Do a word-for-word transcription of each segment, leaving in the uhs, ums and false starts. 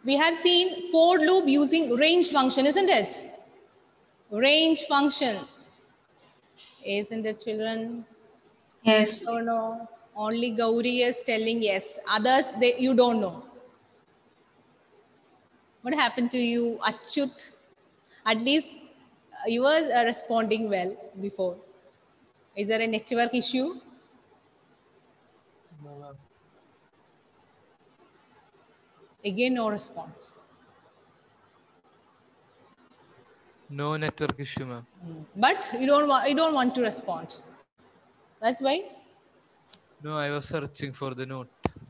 We have seen for loop using range function, isn't it? Range function. Isn't it, children? Yes, yes or no? Only Gauri is telling yes. Others, they, you don't know. What happened to you, Achyut? At least you were uh, responding well before. Is there a network issue? No. Again, no response. No network issue, ma'am. But you don't want you don't want to respond. That's why. No, I was searching for the note.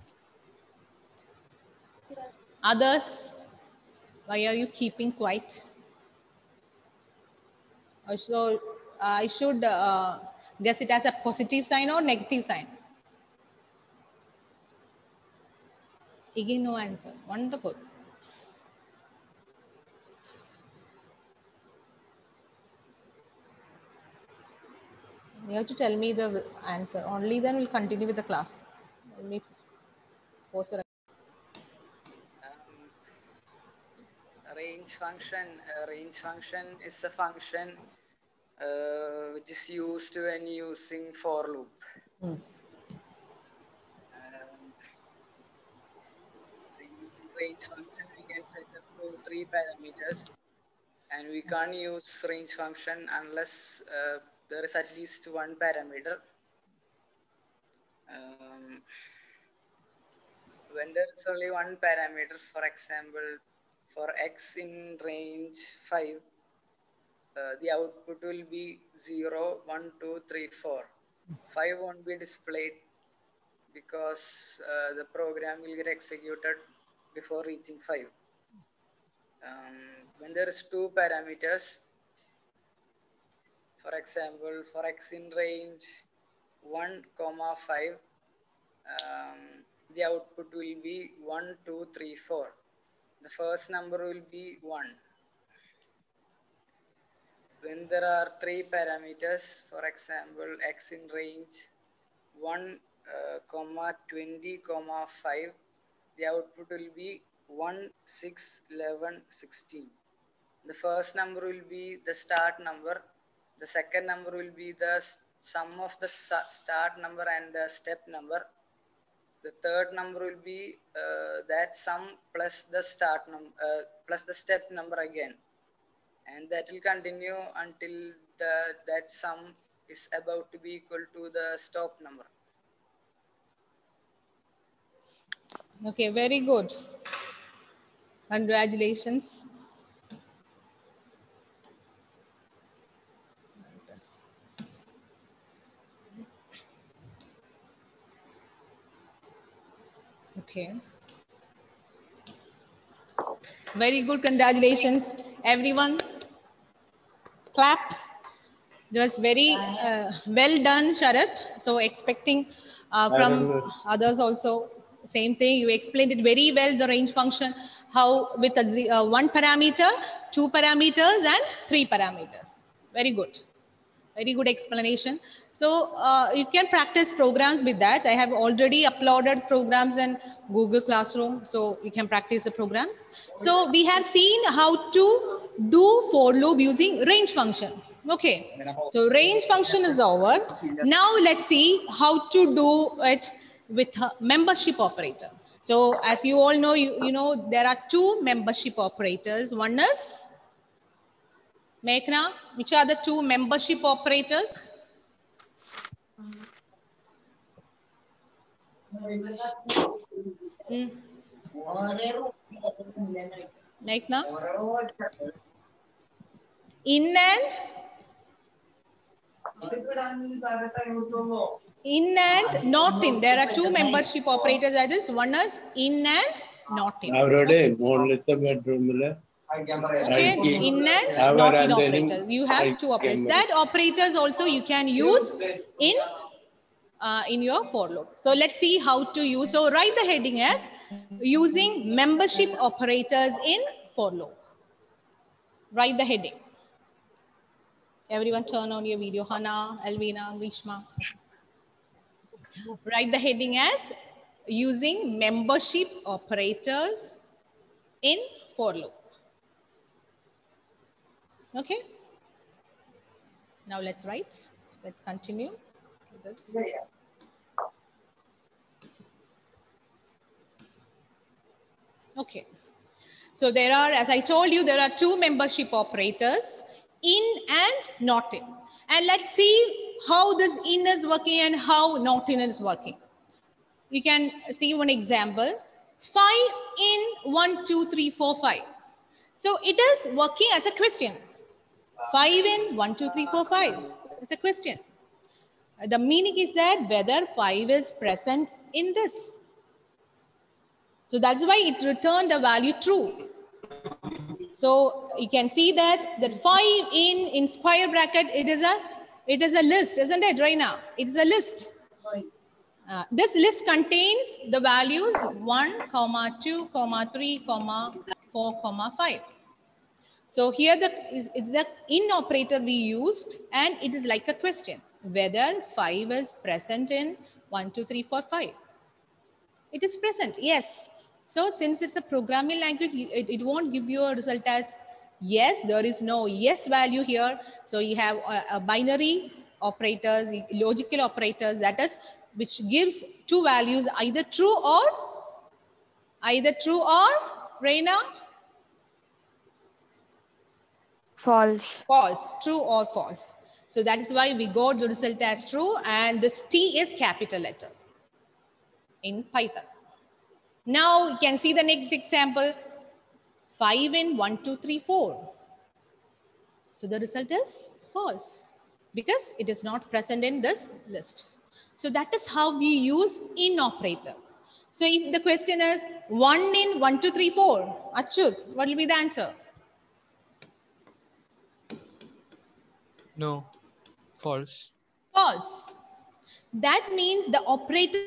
Others, why are you keeping quiet? So I should uh, guess it as a positive sign or negative sign. Again, no answer. Wonderful. You have to tell me the answer. Only then we'll continue with the class. Let me pause it. Um, range function. Uh, range function is a function uh, which is used when using for loop. Hmm. Um, in range function, we can set up to three parameters, and we can't use range function unless uh, there is at least one parameter. Um, when there is only one parameter, for example, for x in range five, uh, the output will be zero, one, two, three, four. five won't be displayed because uh, the program will get executed before reaching five. Um, when there is two parameters, for example, for x in range one comma five, um, the output will be one, two, three, four. The first number will be one. When there are three parameters, for example, x in range one, uh, comma twenty, comma five, the output will be one, six, eleven, sixteen. The first number will be the start number. The second number will be the sum of the start number and the step number. The third number will be uh, that sum plus the start number uh, plus the step number again, and that will continue until the that sum is about to be equal to the stop number. Okay, very good. Congratulations. Okay. Very good. Congratulations, everyone. Clap. It was very uh, well done, Sharath. So expecting uh, from others also, same thing. You explained it very well, the range function, how with a uh, one parameter, two parameters and three parameters. Very good. Very good explanation. So uh, you can practice programs with that. I have already uploaded programs in Google Classroom, so you can practice the programs. So we have seen how to do for loop using range function. Okay, so range function is over. Now let's see how to do it with a membership operator. So as you all know, you, you know, there are two membership operators. One is Meghna, which are the two membership operators? Mm. Meghna? In and? In and not in. There are two membership operators. That is, one is in and not in. Okay, okay. In and not in operators. You have two operators. That operators also you can use in uh, in your for loop. So let's see how to use. So write the heading as using membership operators in for loop. Write the heading. Everyone turn on your video. Hana, Alvina, Grishma. Write the heading as using membership operators in for loop. Okay. Now let's write. Let's continue with this. Okay. So there are, as I told you, there are two membership operators, in and not in. And let's see how this in is working and how not in is working. You can see one example. five in one, two, three, four, five. So it is working as a question. five in one, two, three, four, five. It's a question. The meaning is that whether five is present in this. So that's why it returned the value true. So you can see that that five in in square bracket, it is a it is a list, isn't it, right now? It is a list. Uh, this list contains the values one, comma two, comma three, comma four, comma five. So here the is it's the in operator we use, and it is like a question whether five is present in one, two, three, four, five. It is present, yes. So since it's a programming language, it, it won't give you a result as yes. There is no yes value here. So you have a, a binary operators, logical operators, that is, which gives two values, either true or either true or Reina? False. False, true or false. So that is why we got the result as true, and this T is capital letter in Python. Now you can see the next example. five in one, two, three, four. So the result is false because it is not present in this list. So that is how we use in operator. So if the question is one in one, two, three, four, Achut, what will be the answer? No. False. False. That means the operator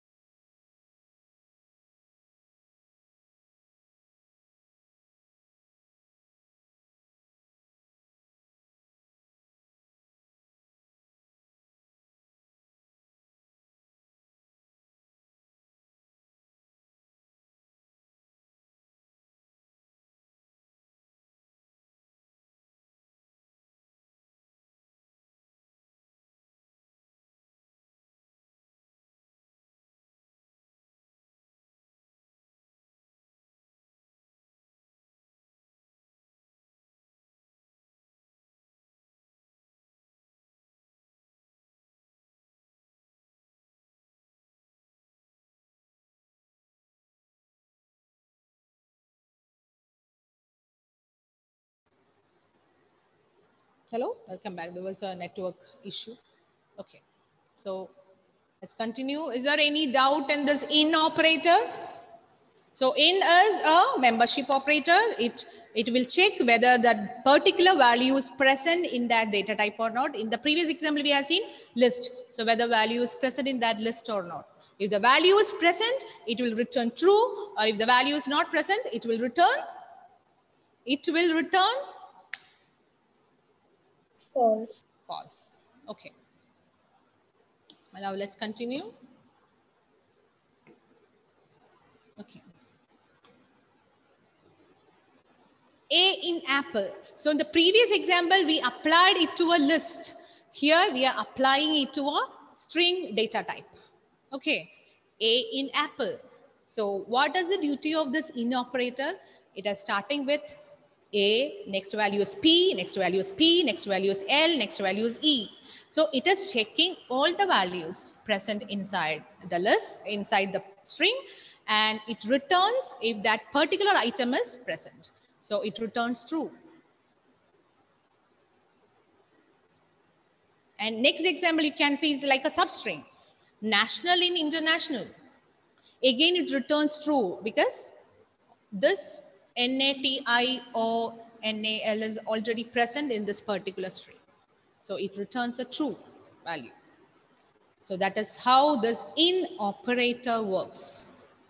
Hello, welcome back. There was a network issue. Okay, so let's continue. Is there any doubt in this in operator? So in is a membership operator. It, it will check whether that particular value is present in that data type or not. In the previous example, we have seen list. So whether value is present in that list or not. If the value is present, it will return true. Or if the value is not present, it will return. It will return False. false. Okay. Now let's continue. Okay. A in apple. So in the previous example, we applied it to a list. Here we are applying it to a string data type. Okay. A in apple. So what is the duty of this in operator? It is starting with A, next value is P, next value is P, next value is L, next value is E. So it is checking all the values present inside the list, inside the string, and it returns if that particular item is present. So it returns true. And next example you can see is like a substring. National in international. Again, it returns true because this N A T I O N A L is already present in this particular string. So it returns a true value. So that is how this in operator works.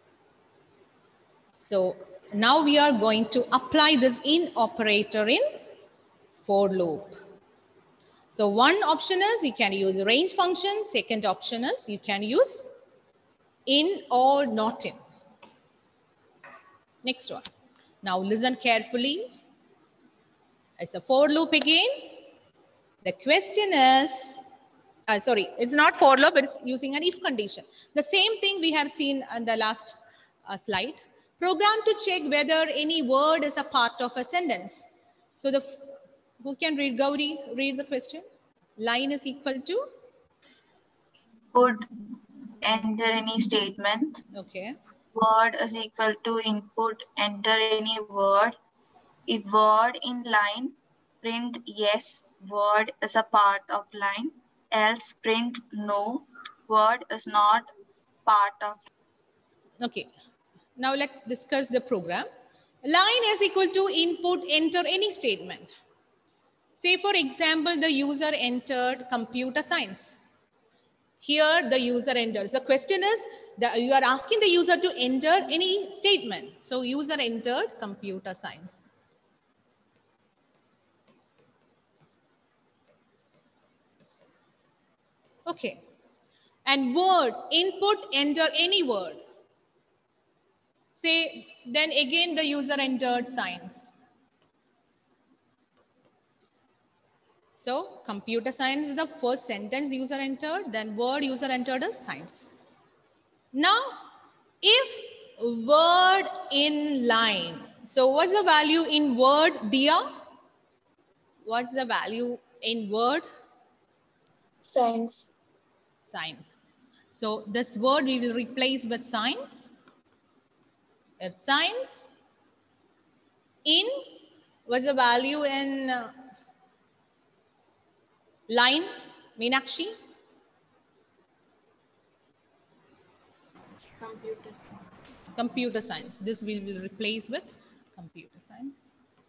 So now we are going to apply this in operator in for loop. So one option is you can use range function. Second option is you can use in or not in. Next one. Now listen carefully. It's a for loop again. The question is, uh, sorry, it's not for loop, it's using an if condition. The same thing we have seen on the last uh, slide. Program to check whether any word is a part of a sentence. So the, who can read, Gauri, read the question? Line is equal to? Input, enter any statement. Okay. Word is equal to input, enter any word. If word in line, print yes, word is a part of line. Else print no, word is not part of. Okay. Now let's discuss the program. Line is equal to input, enter any statement. Say for example, the user entered computer science. Here the user enters. The question is that you are asking the user to enter any statement. So user entered computer science. Okay. And word, input, enter any word. Say, then again the user entered science. So computer science is the first sentence user entered, then word user entered is science. Now, if word in line, so what's the value in word, Dia? What's the value in word? Science. Science. So this word we will replace with science. If science in, what's the value in uh, line, Meenakshi? Computer science. Computer science. This we will replace with computer science.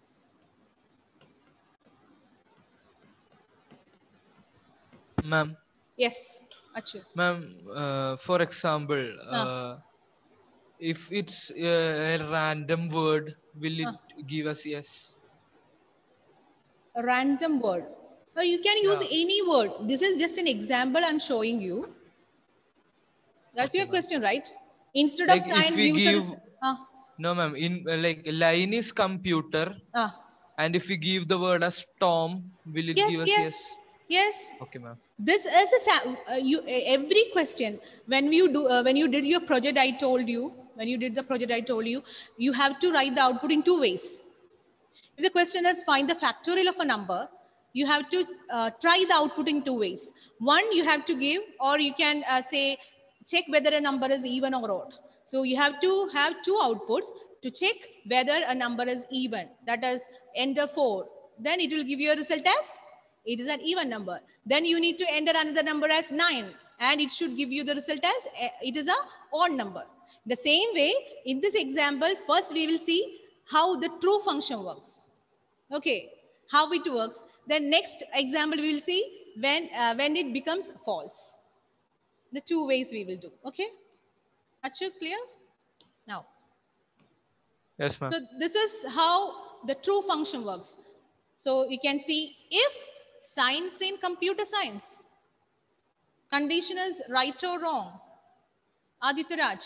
Ma'am. Yes, Achu. Ma'am, uh, for example, uh, Ah. if it's uh, a random word, will it Ah. give us yes? A random word. So you can use Yeah. any word. This is just an example I'm showing you. That's Okay, your ma'am. question, right? Instead Like of if science, we user give, is, ah, no ma'am, in uh, like line is computer, ah. and if we give the word as Tom, will it Yes, give us yes, yes? yes. Okay, ma'am. This is a sa- uh, you uh, every question when you do uh, when you did your project, I told you when you did the project, I told you you have to write the output in two ways. If the question is find the factorial of a number, you have to uh, try the output in two ways. One, you have to give, or you can uh, say check whether a number is even or odd. So you have to have two outputs to check whether a number is even. That is enter four. Then it will give you a result as it is an even number. Then you need to enter another number as nine, and it should give you the result as uh, it is a odd number. The same way, in this example, first we will see how the true function works. Okay, how it works. Then next example we will see when uh, when it becomes false. The two ways we will do. Okay, Achut, clear? Now, Yes, ma'am. so this is how the true function works. So you can see if science in computer science, condition is right or wrong. Aditya Raj.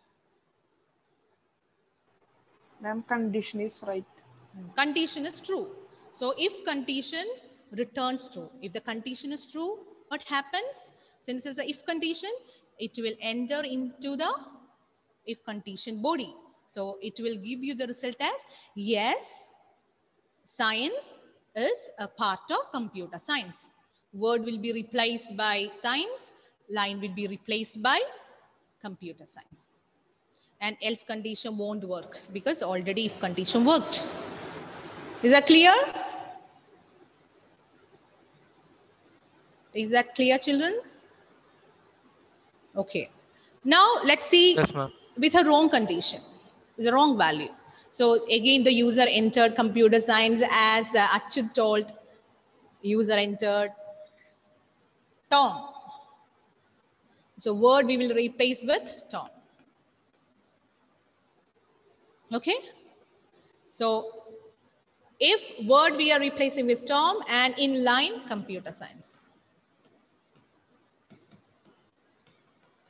Ma'am, condition is right. Condition is true. So if condition returns true, if the condition is true, what happens? Since it's a if condition, it will enter into the if condition body. So it will give you the result as yes, science is a part of computer science. Word will be replaced by science, line will be replaced by computer science. And else condition won't work because already if condition worked. Is that clear? Is that clear, children? Okay. Now let's see Yes, ma'am. with a wrong condition, with a wrong value. So again, the user entered computer science as uh, Achut told. User entered Tom. So word we will replace with Tom. Okay. So if word we are replacing with Tom and in line computer science.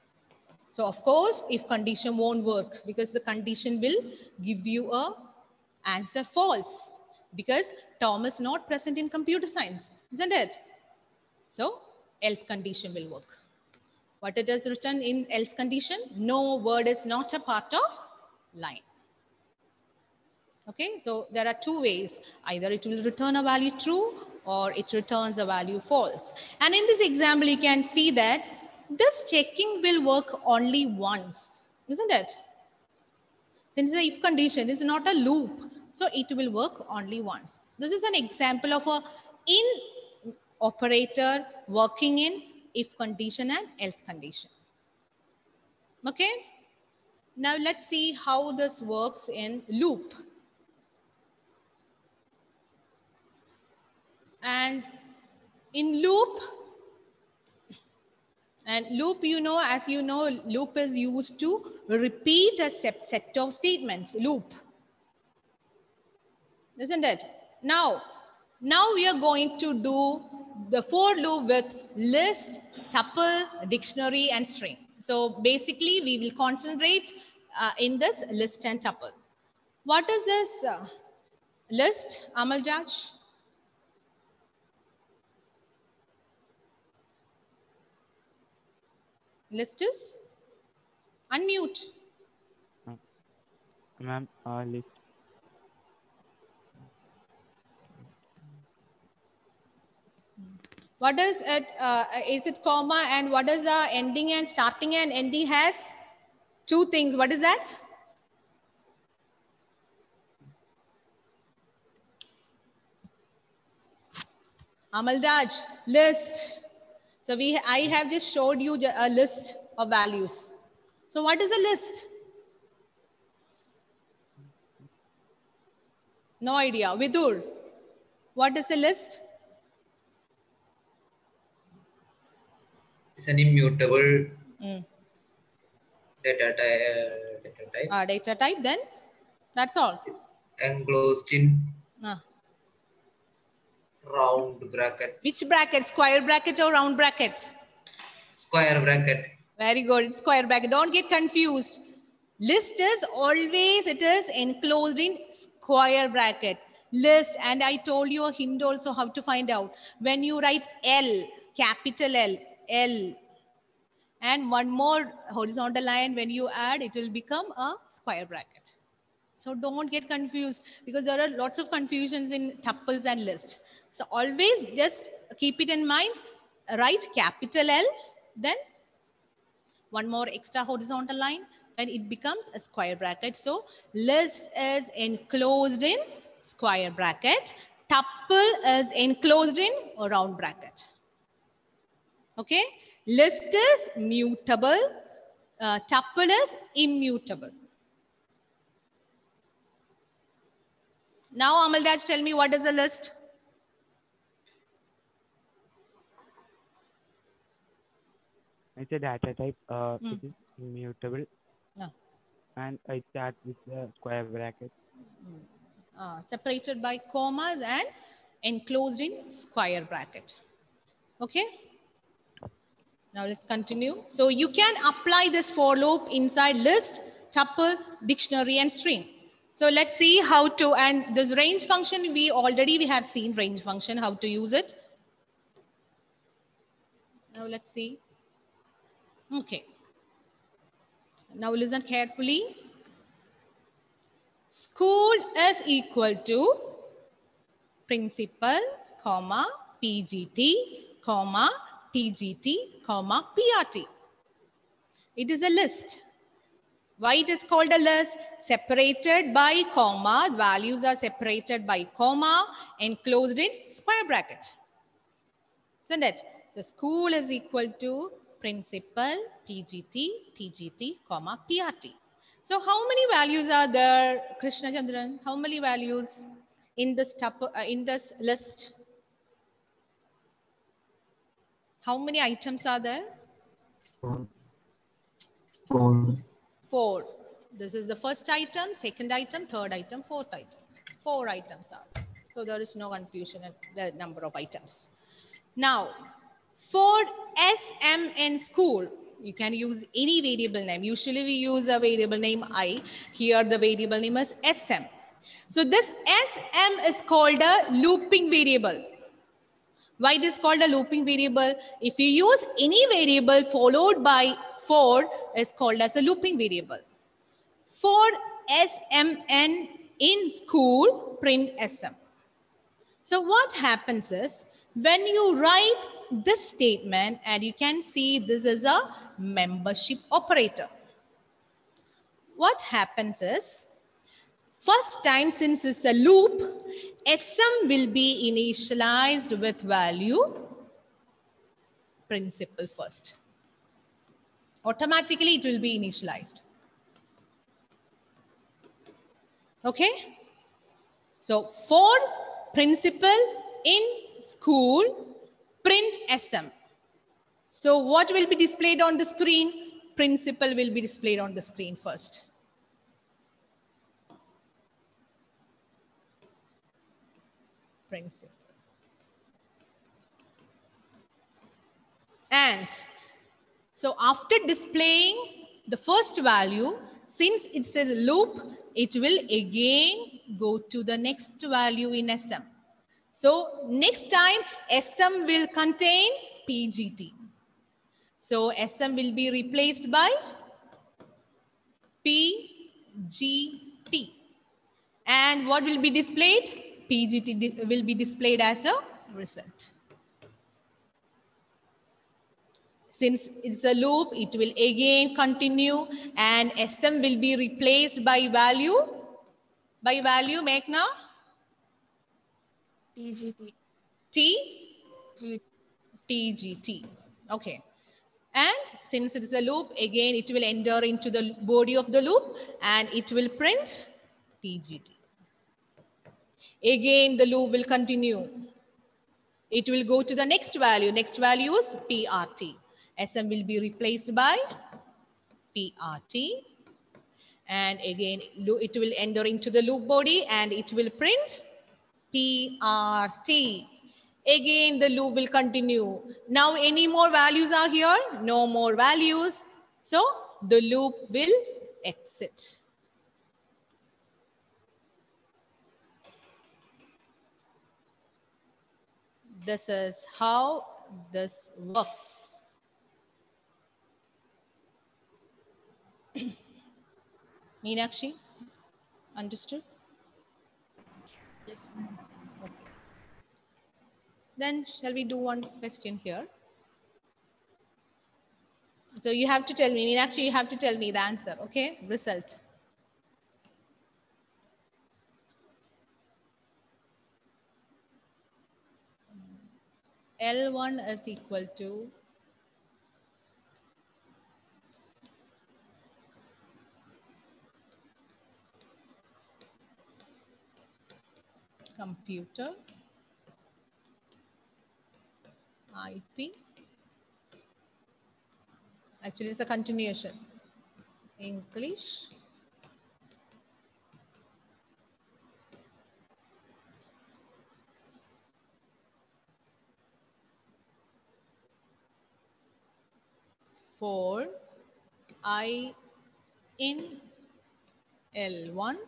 So of course, if condition won't work because the condition will give you a Answer false, because Tom is not present in computer science, isn't it? So else condition will work. What it is written in else condition? No word is not a part of line. Okay, so there are two ways. Either it will return a value true or it returns a value false. And in this example, you can see that this checking will work only once, isn't it? Since the if condition is not a loop, so it will work only once. This is an example of a in operator working in if condition and else condition. Okay, now let's see how this works in loop. And in loop, and loop, you know, as you know, loop is used to repeat a set, set of statements, loop. Isn't it? Now, now we are going to do the for loop with list, tuple, dictionary, and string. So basically, we will concentrate uh, in this list and tuple. What is this uh, list, Amalraj? List is unmute. Ma'am, uh, list. What is it? Uh, is it comma, and what is the ending and starting and ending has two things. What is that? Amalraj, list. So we, I have just showed you a list of values. So what is a list? No idea. Vidur, what is a list? It's an immutable Mm. data, ty uh, data type. Uh, data type, then that's all. It's enclosed in Uh. round brackets. Which bracket? Square bracket or round bracket? Square bracket. Very good. It's square bracket. Don't get confused. List is always, it is enclosed in square bracket. List, and I told you a hint also how to find out. When you write L, capital L, L, and one more horizontal line, when you add, it will become a square bracket. So don't get confused, because there are lots of confusions in tuples and list. So always just keep it in mind, write capital L, then one more extra horizontal line, then it becomes a square bracket. So list is enclosed in square bracket. Tuple is enclosed in a round bracket. Okay. List is mutable. Uh, tuple is immutable. Now, Amalraj, tell me, what is a list? It's a data type uh, Hmm. which is immutable, No. and it starts with the square bracket. Uh, separated by commas and enclosed in square bracket. Okay. Now let's continue. So you can apply this for loop inside list, tuple, dictionary, and string. So let's see how to, and this range function, we already we have seen range function, how to use it. Now let's see. Okay. Now listen carefully. School is equal to principal, comma, P G T, comma, T G T, comma, P R T. It is a list. Why it is called a list? Separated by comma, values are separated by comma, enclosed in square bracket. Isn't it? So school is equal to principal, P G T, T G T, comma, P R T. So how many values are there, Krishna Chandran? How many values in this tuple, uh, in this list? How many items are there? Four. Four. Four. This is the first item, second item, third item, fourth item. Four items are there. So there is no confusion in the number of items. Now, for S M in school, you can use any variable name. Usually we use a variable name I. Here the variable name is S M. So this S M is called a looping variable. Why it is called a looping variable? If you use any variable followed by for, is called as a looping variable. For S M N in school, print S M. So what happens is, when you write this statement, and you can see this is a membership operator. What happens is, first time, since it's a loop, S M will be initialized with value principal first. Automatically it will be initialized. Okay? So for principal in school, print S M. So what will be displayed on the screen? Principal will be displayed on the screen first. Principal. And so after displaying the first value, since it says loop, it will again go to the next value in S M. So next time S M will contain P G T. So S M will be replaced by P G T. And what will be displayed? P G T will be displayed as a result. Since it's a loop, it will again continue, and S M will be replaced by value. By value, make now? P G T. T? G. T G T. Okay. And since it is a loop, again, it will enter into the body of the loop, and it will print T G T. Again, the loop will continue. It will go to the next value. Next value is P R T. S M will be replaced by P R T. And again, it will enter into the loop body, and it will print P R T. Again, the loop will continue. Now, any more values are here? No more values. So, the loop will exit. This is how this works. Meenakshi, understood? Yes, ma'am. Okay. Then shall we do one question here? So you have to tell me, Meenakshi, you have to tell me the answer, okay? Result. L one is equal to computer, I P. Actually, it's a continuation. English, for I in L one,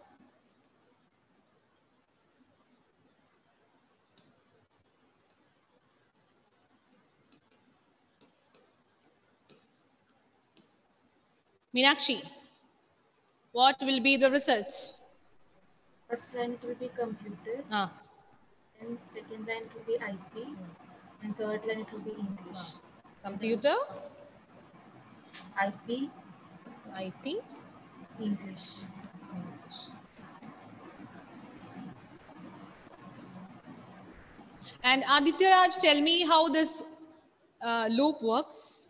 Meenakshi, what will be the result? First line it will be computer, Ah. and second line it will be I P, and third line it will be English. Computer, I P, I P, English. English. And Aditya Raj, tell me how this uh, loop works.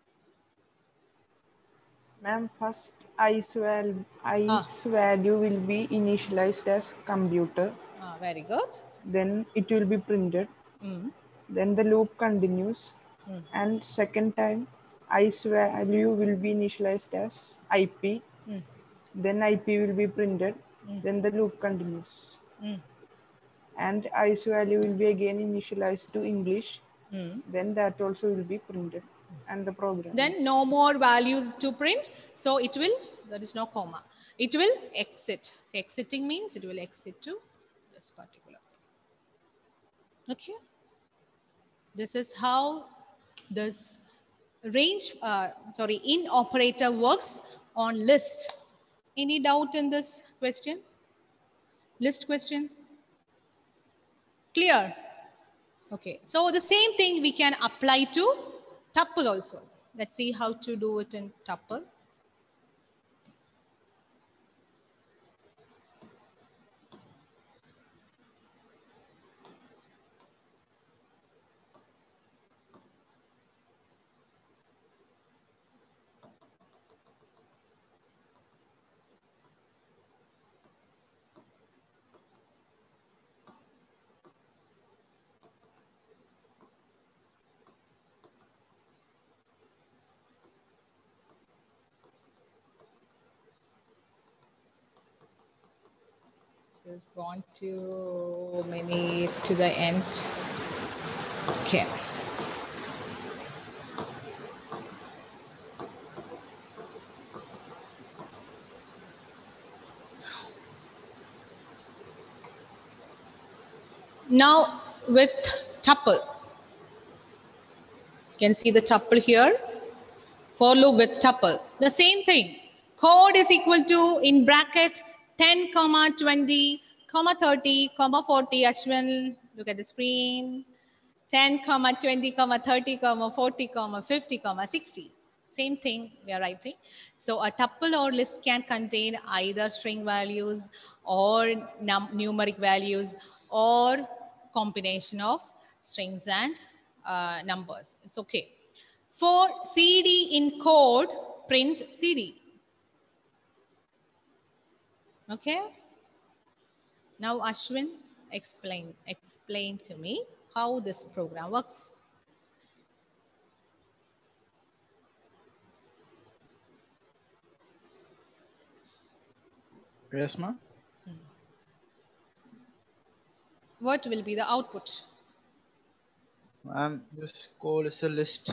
Ma'am, first i's value, i's value will be initialized as computer. Ah, very good. Then it will be printed. Mm. Then the loop continues. Mm. And second time, i's value will be initialized as I P. Mm. Then I P will be printed. Mm. Then the loop continues. Mm. And i's value will be again initialized to English. Mm. Then that also will be printed. And the program. Then no more values to print. So it will, there is no comma. It will exit. So exiting means it will exit to this particular thing. Okay. This is how this range, uh, sorry, in operator works on list. Any doubt in this question? List question? Clear? Okay. So the same thing we can apply to tuple also. Let's see how to do it in tuple. It's gone too many to the end. Okay. Now with tuple, you can see the tuple here. For loop with tuple, the same thing. Code is equal to in bracket ten comma twenty comma thirty comma forty. Ashwin, look at the screen. ten comma twenty comma thirty comma forty comma fifty comma sixty. Same thing we are writing. So a tuple or list can contain either string values or num numeric values or combination of strings and uh, numbers. It's okay. For C D in code, print C D. Okay. Now Ashwin, explain, explain to me how this program works. Yes, ma'am. What will be the output? Ma'am, this code is a list.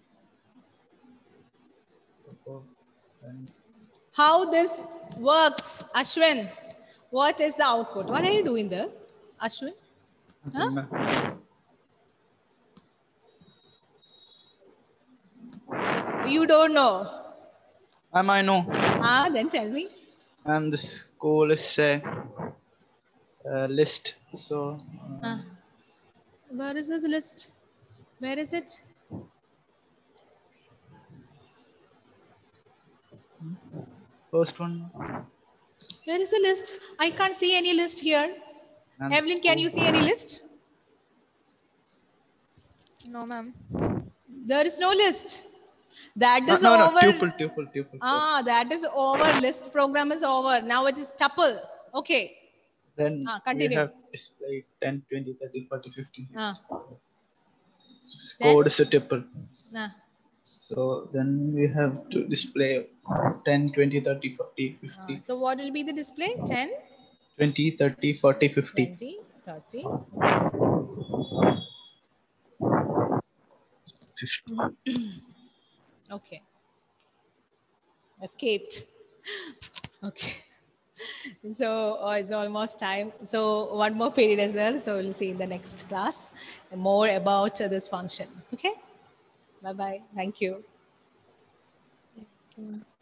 How this works, Ashwin? What is the output? What are you doing there, Ashwin? Huh? You don't know. Ma'am, I know. Ah, then tell me. Ma'am, this code is a, a list. So. Um, ah. Where is this list? Where is it? First one. Where is the list? I can't see any list here. Evelyn, can you see any list? No, ma'am. There is no list. That is no, no, over. No, tuple, tuple, tuple. Ah, that is over. List program is over. Now it is tuple. Okay. Then ah, continue. we have displayed ten, twenty, thirty, forty, fifty. Ah. Code is a tuple. Ah. So then we have to display ten, twenty, thirty, forty, fifty. Ah. So what will be the display? ten? twenty, thirty, forty, fifty. twenty, thirty. fifty. Okay. Escaped. Okay. So uh, it's almost time. So one more period is there. So we'll see in the next class more about uh, this function. Okay. Bye-bye. Thank you. Mm.